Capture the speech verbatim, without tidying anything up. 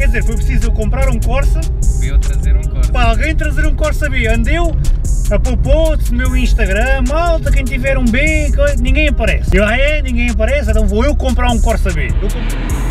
dizer, foi preciso eu comprar um Corsa. Para eu trazer um Corsa. Para alguém trazer um Corsa B. Andeu a pôr posts no meu Instagram, malta, quem tiver um B, ninguém aparece. Eu, ah é, ninguém aparece, então vou eu comprar um Corsa B. Eu